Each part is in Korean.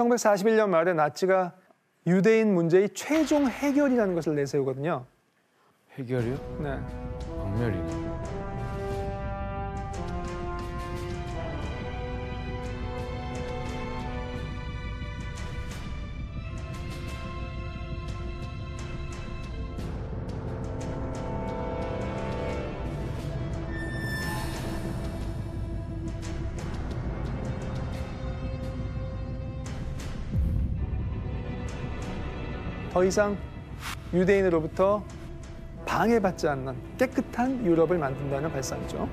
1941년 말에 나치가 유대인 문제의 최종 해결이라는 것을 내세우거든요. 해결이요? 네. 박멸이네. 더 이상 유대인으로부터 방해받지 않는 깨끗한 유럽을 만든다는 발상이죠.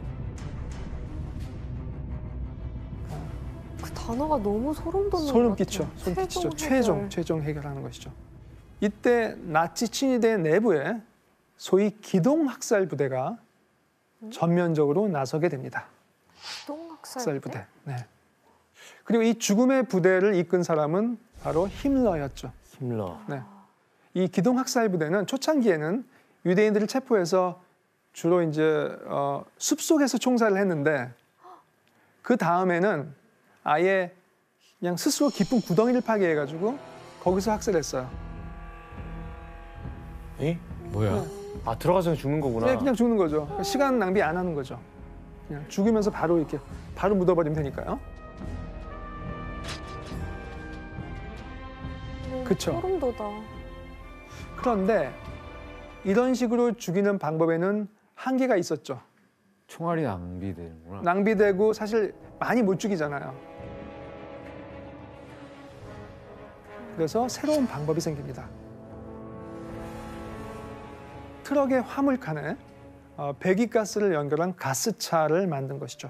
그 단어가 너무 소름 돋는 소름 것 끼쳐. 같아요. 소름 끼치죠. 해결. 최종 해결하는 것이죠. 이때 나치 친위대 내부에 소위 기동학살 부대가 전면적으로 나서게 됩니다. 기동학살 부대. 네. 그리고 이 죽음의 부대를 이끈 사람은 바로 힘러였죠. 힘러. 네. 이 기동학살 부대는 초창기에는 유대인들을 체포해서 주로 이제 숲속에서 총살을 했는데 그 다음에는 아예 그냥 스스로 깊은 구덩이를 파괴해가지고 거기서 학살했어요. 에? 뭐야? 아, 들어가서 죽는 거구나. 네, 그냥 죽는 거죠. 그러니까 시간 낭비 안 하는 거죠. 그냥 죽으면서 바로 이렇게 바로 묻어버리면 되니까요. 그쵸. 소름 돋아. 그런데 이런 식으로 죽이는 방법에는 한계가 있었죠. 총알이 낭비되는구나. 낭비되고 사실 많이 못 죽이잖아요. 그래서 새로운 방법이 생깁니다. 트럭의 화물칸에 배기가스를 연결한 가스차를 만든 것이죠.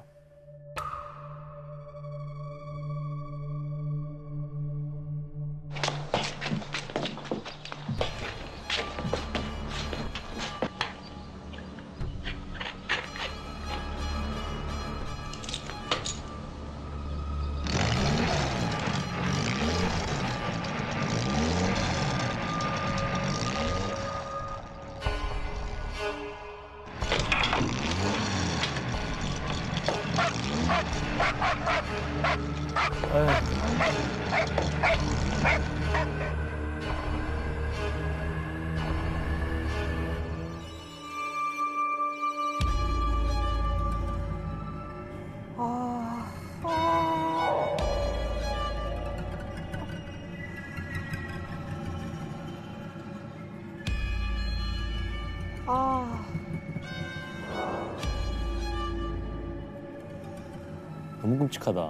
너무 끔찍하다.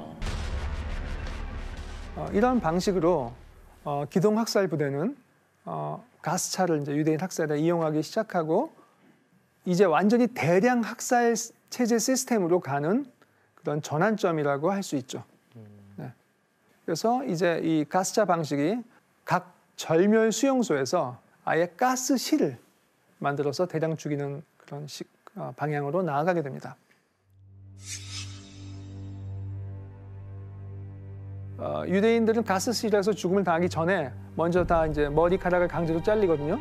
이런 방식으로 기동학살 부대는 가스차를 이제 유대인 학살에 이용하기 시작하고 이제 완전히 대량 학살 체제 시스템으로 가는 그런 전환점이라고 할 수 있죠. 네. 그래서 이제 이 가스차 방식이 각 절멸 수용소에서 아예 가스실을 만들어서 대량 죽이는 그런 방향으로 나아가게 됩니다. 유대인들은 가스실에서 죽음을 당하기 전에 먼저 다 이제 머리카락을 강제로 잘리거든요.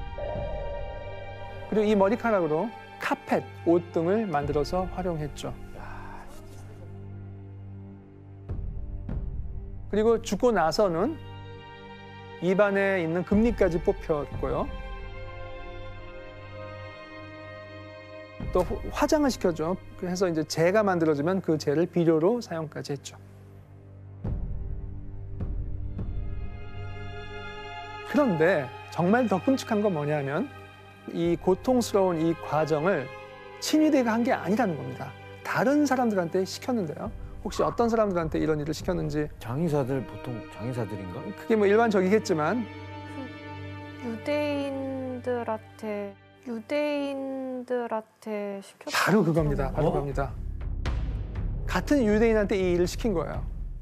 그리고 이 머리카락으로 카펫, 옷 등을 만들어서 활용했죠. 그리고 죽고 나서는 입안에 있는 금리까지 뽑혔고요. 또 화장을 시켜줘. 그래서 이제 재가 만들어지면 그 재를 비료로 사용까지 했죠. 그런데 정말 더 끔찍한 건 뭐냐면 이 고통스러운 이 과정을 친위대가 한 게 아니라는 겁니다. 다른 사람들한테 시켰는데요. 혹시 어떤 사람들한테 이런 일을 시켰는지. 장의사들, 보통 장의사들인가? 그게 뭐 일반적이겠지만 유대인들한테 시켰다. 바로 그겁니다. 바로 그겁니다. 같은 유대인한테 이 일을 시킨 거예요.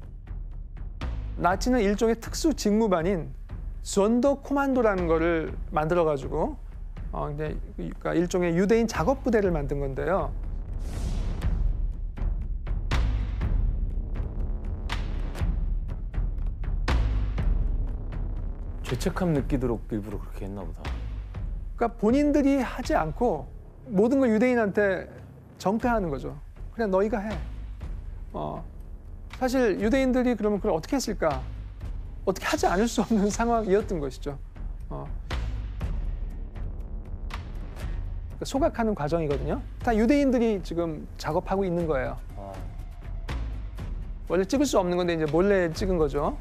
나치는 일종의 특수 직무반인 존더 코만도라는 거를 만들어가지고 이제 그러니까 일종의 유대인 작업 부대를 만든 건데요. 죄책감 느끼도록 일부러 그렇게 했나 보다. 그러니까 본인들이 하지 않고 모든 걸 유대인한테 전가하는 거죠. 그냥 너희가 해. 사실 유대인들이 그러면 그걸 어떻게 했을까? 어떻게 하지 않을 수 없는 상황이었던 것이죠. 소각하는 과정이거든요. 다 유대인들이 지금 작업하고 있는 거예요. 원래 찍을 수 없는 건데 이제 몰래 찍은 거죠.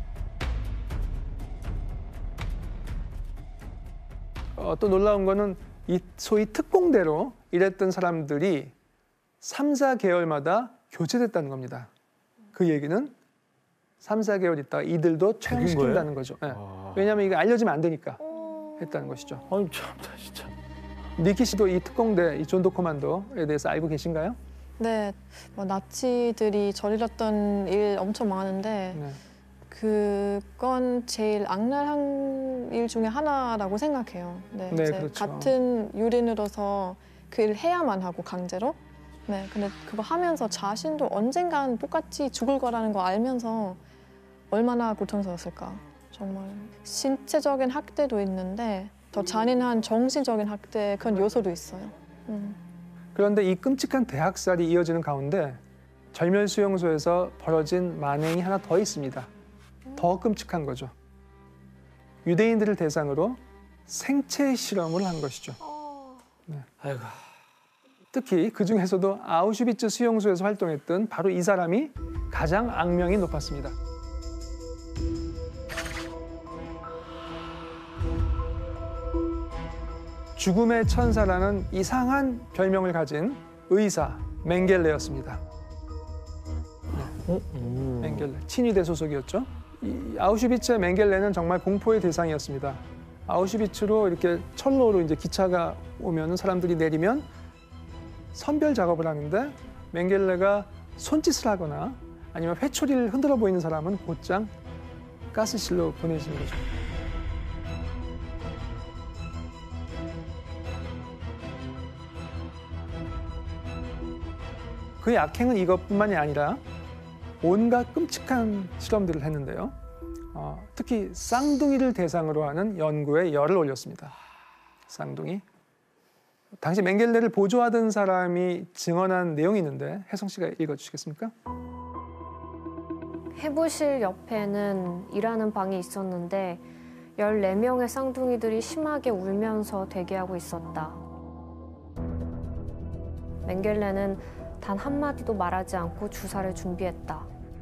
또 놀라운 거는 이 소위 특공대로 일했던 사람들이 3, 4개월마다 교체됐다는 겁니다. 그 얘기는 3, 4개월 있다가 이들도 채용시킨다는 거죠. 네. 왜냐하면 이게 알려지면 안 되니까 했다는 것이죠. 아니 참다 진짜. 니키 씨도 이 특공대, 이 존도 코만도에 대해서 알고 계신가요? 네, 뭐 나치들이 저질렀던 일 엄청 많은데 네. 그건 제일 악랄한 일 중에 하나라고 생각해요. 네, 네, 이제 그렇죠. 같은 유대인으로서 그 일 해야만 하고 강제로. 네, 근데 그거 하면서 자신도 언젠간 똑같이 죽을 거라는 거 알면서 얼마나 고통스러웠을까. 정말 신체적인 학대도 있는데 더 잔인한 정신적인 학대 그런 요소도 있어요. 그런데 이 끔찍한 대학살이 이어지는 가운데 절멸수용소에서 벌어진 만행이 하나 더 있습니다. 더 끔찍한 거죠. 유대인들을 대상으로 생체 실험을 한 것이죠. 네. 아이고. 특히 그 중에서도 아우슈비츠 수용소에서 활동했던 바로 이 사람이 가장 악명이 높았습니다. 죽음의 천사라는 이상한 별명을 가진 의사 맹겔레였습니다. 맹겔레, 친위대 소속이었죠. 이 아우슈비츠의 맹겔레는 정말 공포의 대상이었습니다. 아우슈비츠로 이렇게 철로로 이제 기차가 오면 사람들이 내리면 선별 작업을 하는데 맹겔레가 손짓을 하거나 아니면 회초리를 흔들어 보이는 사람은 곧장 가스실로 보내지는 거죠. 그의 악행은 이것뿐만이 아니라 온갖 끔찍한 실험들을 했는데요. 특히 쌍둥이를 대상으로 하는 연구에 열을 올렸습니다. 쌍둥이. 당시 맹겔레를 보조하던 사람이 증언한 내용이 있는데 혜성 씨가 읽어주시겠습니까? 해부실 옆에는 일하는 방이 있었는데 14명의 쌍둥이들이 심하게 울면서 대기하고 있었다. 맹겔레는 단 한마디도 말하지 않고 주사를 준비했다.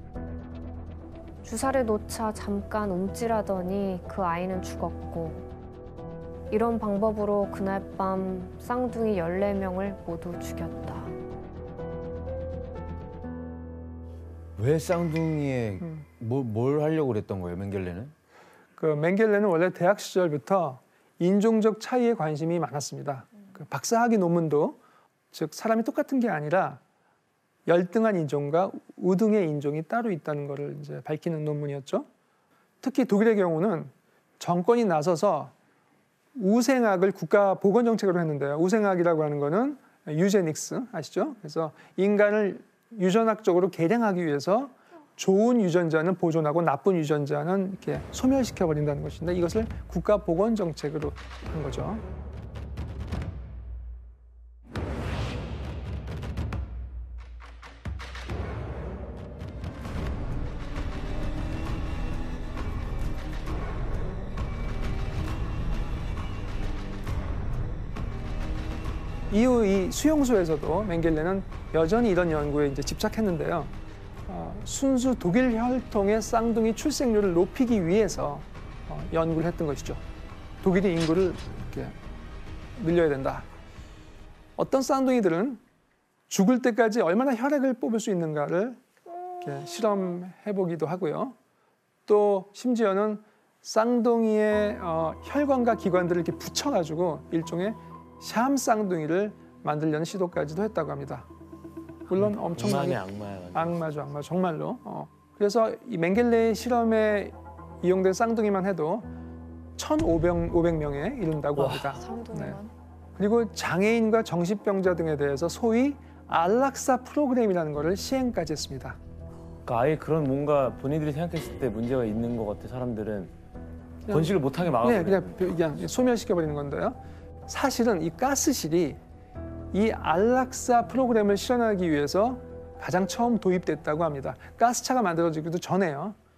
주사를 놓자 잠깐 움찔하더니 그 아이는 죽었고 이런 방법으로 그날 밤 쌍둥이 14명을 모두 죽였다. 왜 쌍둥이에 뭘 하려고 그랬던 거예요, 맹겔레는? 그 맹겔레는 원래 대학 시절부터 인종적 차이에 관심이 많았습니다. 그 박사학위 논문도 즉 사람이 똑같은 게 아니라 열등한 인종과 우등의 인종이 따로 있다는 것을 이제 밝히는 논문이었죠. 특히 독일의 경우는 정권이 나서서 우생학을 국가 보건 정책으로 했는데요. 우생학이라고 하는 거는 유제닉스 아시죠? 그래서 인간을 유전학적으로 개량하기 위해서 좋은 유전자는 보존하고 나쁜 유전자는 이렇게 소멸시켜 버린다는 것인데 이것을 국가 보건 정책으로 한 거죠. 이후 이 수용소에서도 맹겔레는 여전히 이런 연구에 이제 집착했는데요. 순수 독일 혈통의 쌍둥이 출생률을 높이기 위해서 연구를 했던 것이죠. 독일의 인구를 이렇게 늘려야 된다. 어떤 쌍둥이들은 죽을 때까지 얼마나 혈액을 뽑을 수 있는가를 이렇게 실험해 보기도 하고요. 또 심지어는 쌍둥이의 혈관과 기관들을 이렇게 붙여가지고 일종의 샴 쌍둥이를 만들려는 시도까지도 했다고 합니다. 물론 엄청나게 악마죠, 악마 정말로. 그래서 이 맹겔레의 실험에 이용된 쌍둥이만 해도 1,500명에 이른다고 합니다. 쌍둥이만. 네. 그리고 장애인과 정신병자 등에 대해서 소위 안락사 프로그램이라는 것을 시행까지 했습니다. 그러니까 아예 그런 뭔가 본인들이 생각했을 때 문제가 있는 것 같아 사람들은 번식을 못하게 막아버려요. 네, 그냥 소멸시켜버리는 건데요. 사실은 이 가스실이 이 안락사 프로그램을 실현하기 위해서 가장 처음 도입됐다고 합니다. 가스차가 만들어지기도 전에요.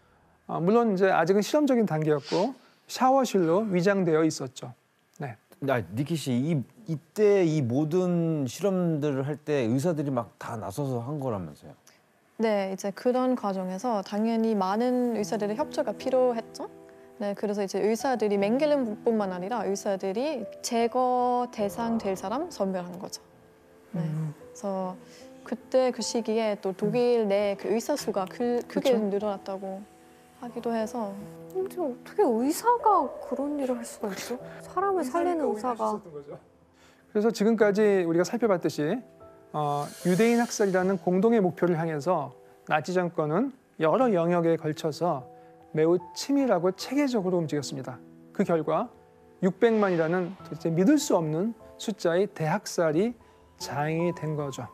물론 이제 아직은 실험적인 단계였고 샤워실로 위장되어 있었죠. 네. 니키 씨, 이때 이 모든 실험들을 할 때 의사들이 막 다 나서서 한 거라면서요? 네, 이제 그런 과정에서 당연히 많은 의사들의 협조가 필요했죠. 네, 그래서 이제 의사들이 맹겔렌뿐만 아니라 의사들이 제거 대상 될 사람 선별한 거죠. 네, 그래서 그때 그 시기에 또 독일 내 그 의사 수가 크게 그렇죠. 늘어났다고 하기도 해서. 근데 어떻게 의사가 그런 일을 할 수가 있어? 사람을 살리는 의사가. 그래서 지금까지 우리가 살펴봤듯이 유대인 학살이라는 공동의 목표를 향해서 나치 정권은 여러 영역에 걸쳐서 매우 치밀하고 체계적으로 움직였습니다. 그 결과 600만이라는 도대체 믿을 수 없는 숫자의 대학살이 자행이 된 거죠.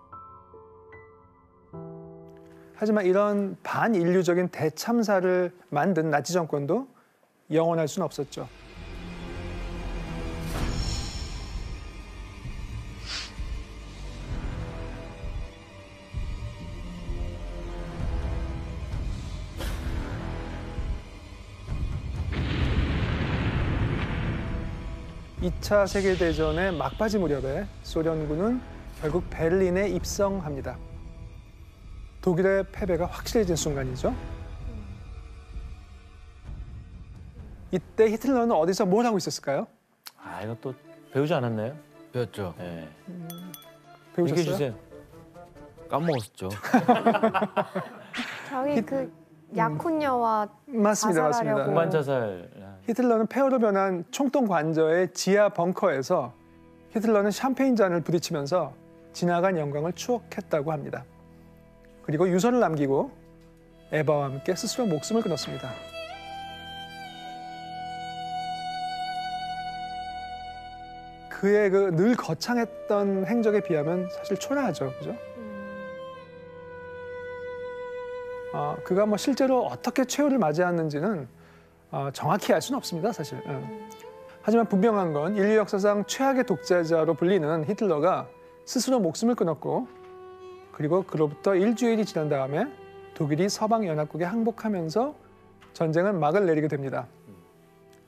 하지만 이런 반인류적인 대참사를 만든 나치 정권도 영원할 수는 없었죠. 이 차 세계대전의 막바지 무렵에 소련군은 결국 베를린에 입성합니다. 독일의 패배가 확실해진 순간이죠. 이때 히틀러는 어디서 뭘 하고 있었을까요? 아, 이거 또 배우지 않았나요? 배웠죠. 네. 배우셨어요? 얘기해 주세요. 까먹었죠. 저기 그 약혼녀와 맞습니다. 맞습니다. 자살하려고. 공간 자살. 히틀러는 폐허로 변한 총동 관저의 지하 벙커에서 히틀러는 샴페인 잔을 부딪히면서 지나간 영광을 추억했다고 합니다. 그리고 유서를 남기고 에바와 함께 스스로 목숨을 끊었습니다. 그의 그 늘 거창했던 행적에 비하면 사실 초라하죠, 그죠? 그가 뭐 실제로 어떻게 최후를 맞이했는지는 정확히 알 수는 없습니다, 사실. 하지만 분명한 건 인류 역사상 최악의 독재자로 불리는 히틀러가 스스로 목숨을 끊었고, 그리고 그로부터 일주일이 지난 다음에 독일이 서방 연합국에 항복하면서 전쟁을 막을 내리게 됩니다.